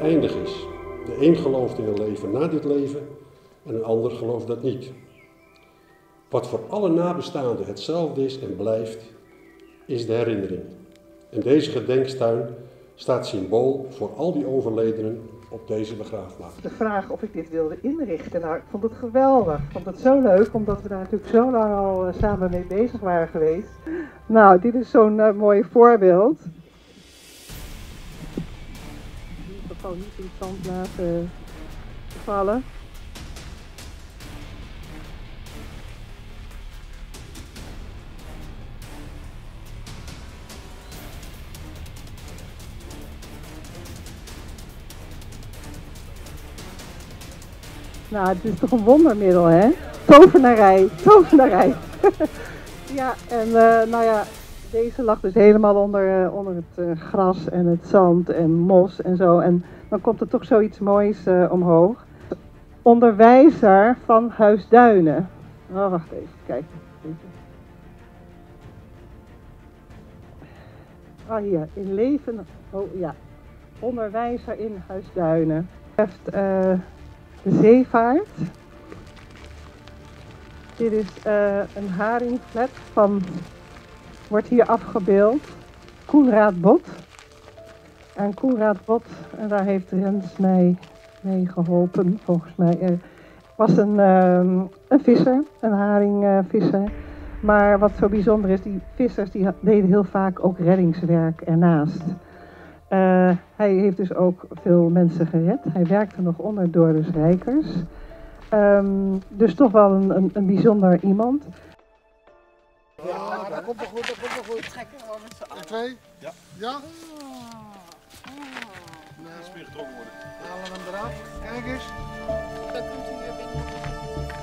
oneindig is. De een gelooft in een leven na dit leven en een ander gelooft dat niet. Wat voor alle nabestaanden hetzelfde is en blijft, is de herinnering. En deze gedenkstuin staat symbool voor al die overledenen op deze begraafplaats. De vraag of ik dit wilde inrichten, nou, ik vond het geweldig. Ik vond het zo leuk, omdat we daar natuurlijk zo lang al samen mee bezig waren geweest. Nou, dit is zo'n mooi voorbeeld. Ik wil gewoon niet in het zand laten vallen. Nou, het is toch een wondermiddel, hè? Tovenarij, tovenarij. Ja, en nou ja, deze lag dus helemaal onder het gras en het zand en mos en zo. En dan komt er toch zoiets moois omhoog. Onderwijzer van Huisduinen. Oh, wacht even, kijk. Ah, hier, in leven. Oh ja, onderwijzer in Huisduinen. De zeevaart. Dit is een haringvlet wordt hier afgebeeld. Koenraad Bot. En Koenraad Bot, en daar heeft Rens mij mee geholpen, volgens mij. Was een visser, een haringvisser. Maar wat zo bijzonder is, die vissers die deden heel vaak ook reddingswerk ernaast. Hij heeft dus ook veel mensen gered. Hij werkte nog onder Doris Rijkers. Dus toch wel een bijzonder iemand. Ja, dat komt wel goed, dat komt wel goed. Trekken we met z'n allen. 2? Ja. Ja? Dat is weer getrokken worden. Halen we hem eraf. Kijk eens. Dan komt hij weer binnen.